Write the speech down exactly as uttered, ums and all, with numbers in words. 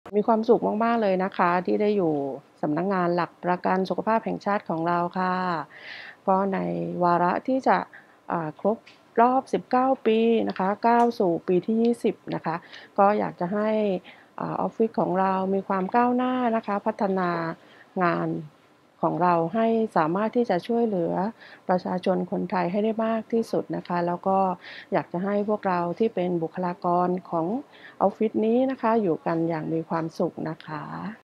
มีความสุขมาก ๆ เลยนะคะที่ได้อยู่สำนักงานหลักประกันสุขภาพแห่งชาติของเราค่ะ ก็ในวาระที่จะ อ่า ครบรอบ สิบเก้า ปีนะคะ ก้าวสู่ปีที่ ยี่สิบ นะคะ ก็อยากจะให้ อ่า ออฟฟิศของเรามีความก้าวหน้านะคะ พัฒนางานของเราให้สามารถที่จะช่วยเหลือประชาชนคนไทยให้ได้มากที่สุดนะคะ แล้วก็อยากจะให้พวกเราที่เป็นบุคลากรของออฟฟิศนี้นะคะ อยู่กันอย่างมีความสุขนะคะ